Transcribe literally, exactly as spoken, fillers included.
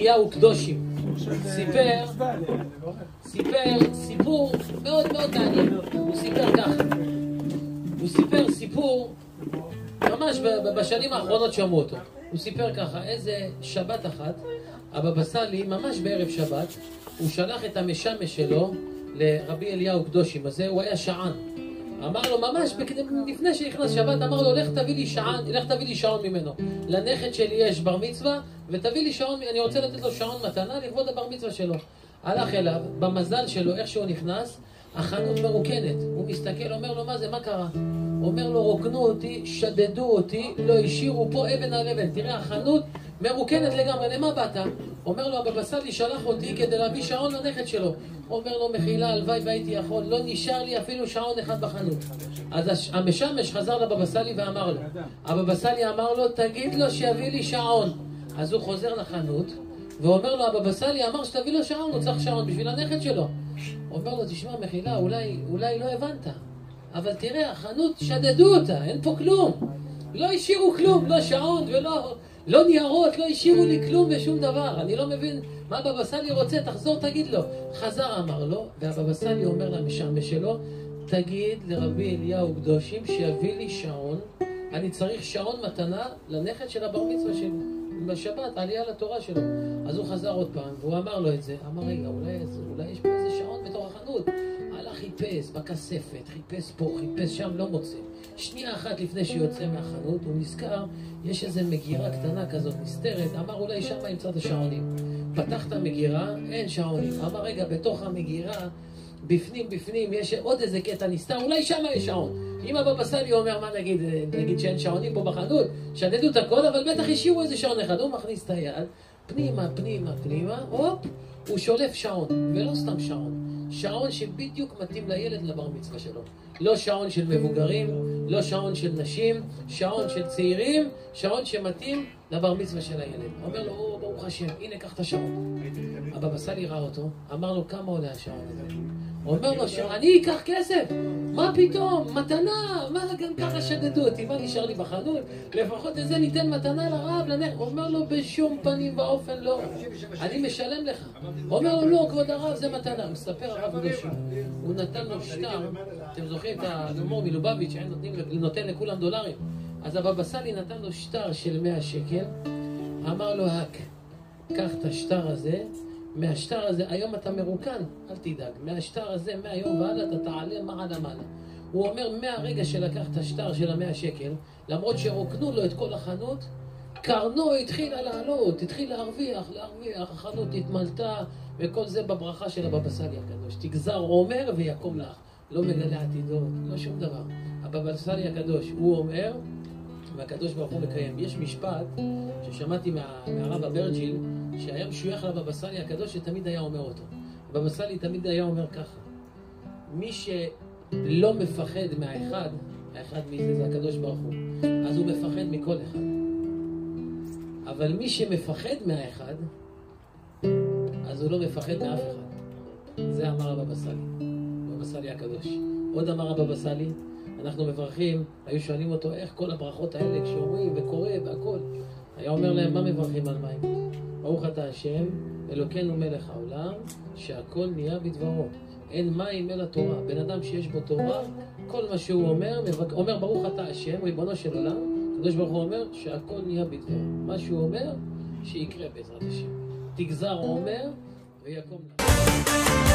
אליהו קדושים. סיפר, סיפר סיפור מאוד מאוד מעניין. הוא סיפר ככה. הוא סיפר סיפור, ממש בשנים האחרונות שמעו אותו. הוא סיפר ככה, איזה שבת אחת, הבבא סאלי, ממש בערב שבת, הוא שלח את המשמש שלו לרבי אליהו קדושים הזה, הוא היה שען. אמר לו ממש, לפני שנכנס שבת, אמר לו, לך תביא לי שעון, לך תביא לי שעון ממנו. לנכד שלי יש בר מצווה, ותביא לי שעון, אני רוצה לתת לו שעון מתנה לכבוד הבר מצווה שלו. הלך אליו, במזל שלו, איך שהוא נכנס, החנות מרוקנת. הוא מסתכל, אומר לו, מה זה, מה קרה? אומר לו, רוקנו אותי, שדדו אותי, לא השאירו פה אבן על אבן. תראה, החנות מרוקנת לגמרי, למה באת? אומר לו, הבבא סאלי שלח אותי כדי להביא שעון לנכד שלו. אומר לו, מחילה, הלוואי והייתי יכול, לא נשאר לי אפילו שעון אחד בחנות. אז המשמש חזר לבבא סאלי ואמר לו, הבבא סאלי אמר לו, תגיד לו שיביא לי שעון. אז הוא חוזר לחנות, ואומר לו, הבבא סאלי אמר שתביא לו שעון, הוא צריך שעון בשביל הנכד שלו. אומר לו, תשמע, מחילה, אולי, אולי לא הבנת, אבל תראה, החנות שדדו אותה, אין פה כלום. לא השאירו כלום, לא שעון ולא לא ניירות, לא השאירו לי כלום ושום דבר. אני לא מבין מה הבבא סאלי רוצה, תחזור תגיד לו. חזר אמר לו, והבבא סאלי אומר למשמש שלו, תגיד לרבי אליהו קדושים שיביא לי שעון, אני צריך שעון מתנה לנכד של הבר מצווה שלי, בשבת, עלייה לתורה שלו. אז הוא חזר עוד פעם, והוא אמר לו את זה, אמר רגע, אולי, אולי יש פה איזה שעון בתוך החנות. הלך חיפש בכספת, חיפש פה, חיפש שם, לא מוצא. שנייה אחת לפני שיוצא מהחנות, הוא נזכר, יש איזה מגירה קטנה כזאת נסתרת, אמר אולי שם ימצא את השעונים. פתח את המגירה, אין שעונים. אמר רגע, בתוך המגירה, בפנים, בפנים, יש עוד איזה קטע נסתר, אולי שם יש שעון. אם הבבא סאלי אומר, מה נגיד, נגיד שאין שעונים פה בחנות, שדדו את הכל, אבל בטח השאירו איזה שעון אחד. הוא מכניס את היד, פנימה, פנימה, פנימה, הופ, הוא שולף שעון, ולא סתם שעון. שעון שבדיוק מתאים לילד לבר מצווה שלו. לא שעון של מבוגרים, לא שעון של נשים, שעון של צעירים, שעון שמתאים לבר מצווה של הילד. אומר לו, או, ברוך השם, הנה קח את השעון. הבבא סאלי ראה אותו, אמר לו, כמה עולה השעון הזה? אומר לו, אני אקח כסף, מה פתאום, מתנה, מה גם ככה שדדו אותי, מה נשאר לי בחנות? לפחות איזה ניתן מתנה לרב, לנך. אומר לו, בשום פנים ואופן לא, אני משלם לך. אומר לו, לא, כבוד הרב, זה מתנה. מספר הרב קדושים, הוא נתן לו שטר, אתם זוכרים את האדמו"ר מלובביץ' שנותן לכולם דולרים. אז הבבא סאלי נתן לו שטר של מאה שקל, אמר לו, הק, קח את השטר הזה, מהשטר הזה, היום אתה מרוקן, אל תדאג, מהשטר הזה, מהיום והלאה, אתה תעלה מעלה מעלה. הוא אומר, מהרגע שלקח את השטר של המאה שקל, למרות שרוקנו לו את כל החנות, קרנו התחילה לעלות, התחיל להרוויח, להרוויח, החנות התמלתה, וכל זה בברכה של הבבא סאלי הקדוש. תגזר אומר ויקום לך, לא מגלה עתידות, לא שום דבר. הבבא סאלי הקדוש, הוא אומר, והקדוש ברוך הוא מקיים. יש משפט ששמעתי מה, מהרב אברג'יל, שהיה משוייך לבבא סאלי הקדוש, שתמיד היה אומר אותו. הבבא סאלי תמיד היה אומר ככה, מי שלא מפחד מהאחד, האחד מי זה, זה הקדוש ברוך הוא, אז הוא מפחד מכל אחד. אבל מי שמפחד מהאחד, אז הוא לא מפחד מאף אחד. זה אמר הבבא סאלי, הבבא סאלי הקדוש. עוד אמר הבבא סאלי, אנחנו מברכים, היו שואלים אותו איך כל הברכות האלה כשאומרים וקורא והכל. היה אומר להם, מה מברכים על מים? ברוך אתה השם, אלוקינו מלך העולם, שהכל נהיה בדברו. אין מים אלא תורה. בן אדם שיש בו תורה, כל מה שהוא אומר, אומר ברוך אתה השם, ריבונו של עולם, הקדוש ברוך הוא אומר שהכל נהיה בדברו. מה שהוא אומר, שיקרה בעזרת השם. תגזר אומר ויקום לך.